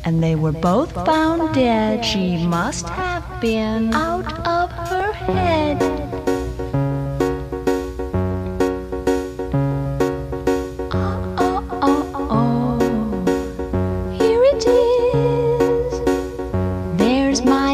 and they were both found dead. She must have been out of her head. Here it is. There's my